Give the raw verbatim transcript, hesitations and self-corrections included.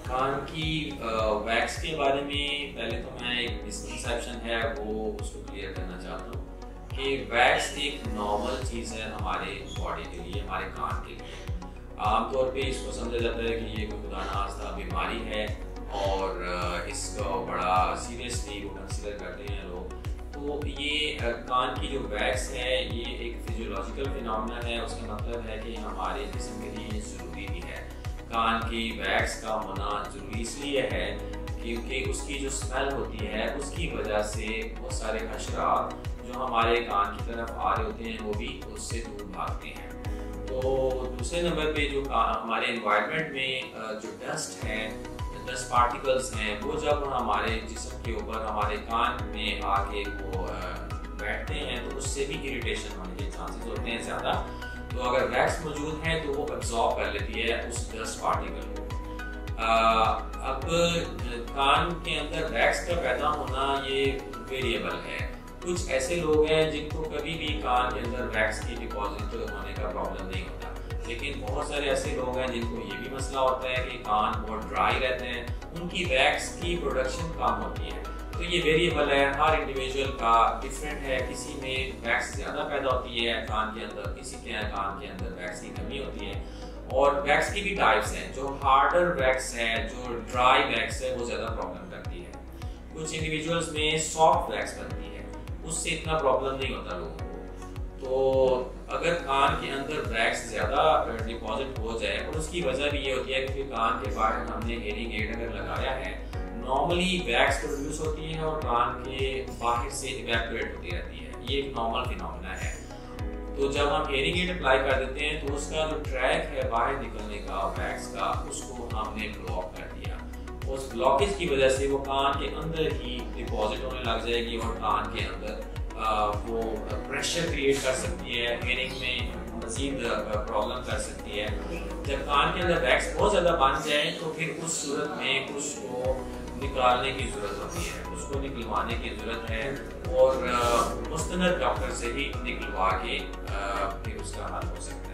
कान की वैक्स के बारे में पहले तो मैं एक मिसकंसेप्शन है वो उसको क्लियर करना चाहता हूँ कि वैक्स एक नॉर्मल चीज़ है हमारे बॉडी के लिए, हमारे कान के लिए। आमतौर पे इसको समझा जाता है कि ये कोई खुदा ना खास्ता बीमारी है और इसको बड़ा सीरियसली वो कंसिडर करते हैं लोग। तो ये कान की जो वैक्स है ये एक फिजियोलॉजिकल फिनोमेना है। उसका मतलब है कि हमारे जिस्म के लिए ज़रूरी भी है। कान की वैक्स का होना जरूरी इसलिए है क्योंकि उसकी जो स्मेल होती है उसकी वजह से बहुत सारे हशरात जो हमारे कान की तरफ आ रहे होते हैं वो भी उससे दूर भागते हैं। तो दूसरे नंबर पे जो हमारे एनवायरनमेंट में जो डस्ट है, डस्ट पार्टिकल्स हैं, वो जब हमारे जिस्म के ऊपर हमारे कान में आके वो बैठते हैं तो उससे भी इरिटेशन होने के चांसेस होते हैं ज़्यादा। तो अगर वैक्स मौजूद है तो वो एब्जॉर्ब कर लेती है उस डस्ट पार्टिकल को। अब कान के अंदर वैक्स का पैदा होना ये वेरिएबल है। कुछ ऐसे लोग हैं जिनको कभी भी कान के अंदर वैक्स की डिपॉजिट होने का प्रॉब्लम नहीं होता, लेकिन बहुत सारे ऐसे लोग हैं जिनको ये भी मसला होता है कि कान बहुत ड्राई रहते हैं, उनकी वैक्स की प्रोडक्शन कम होती है। तो ये वेरिएबल है, हर इंडिविजुअल का डिफरेंट है। किसी में वैक्स ज़्यादा पैदा होती है कान के अंदर, किसी के कान के अंदर वैक्स की कमी होती है। और वैक्स की भी टाइप्स हैं, जो हार्डर वैक्स है, जो ड्राई वैक्स है, वो ज़्यादा प्रॉब्लम करती है। कुछ इंडिविजुअल्स में सॉफ्ट वैक्स बनती है, उससे इतना प्रॉब्लम नहीं होता लोगों को। तो अगर कान के अंदर वैक्स ज़्यादा डिपॉजिट हो जाए, और उसकी वजह भी ये होती है कि कान के बाहर हमने हेयरिंग एड अगर लगाया है, नॉर्मली वैक्स प्रोड्यूस होती है और कान के बाहर से इवेपोरेट होती रहती है। ये एक नॉर्मल फिनोमेना है। तो जब हम हेयरिंग एड अप्लाई कर देते हैं तो उसका जो ट्रैक है बाहर निकलने का वैक्स का, उसको हमने ब्लॉक कर दिया। उस ब्लॉकेज की वजह से वो कान के अंदर ही डिपॉजिट होने लग जाएगी और कान के अंदर आ, वो प्रेशर क्रिएट कर सकती है, हेयरिंग में मजीद प्रॉब्लम कर सकती है। जब कान के अंदर वैक्स बहुत ज़्यादा बन जाए तो फिर उस सूरत में उसको निकालने की ज़रूरत होती है, उसको निकलवाने की ज़रूरत है और मुस्तनद डॉक्टर से ही निकलवा के फिर उसका हल हो सकता है।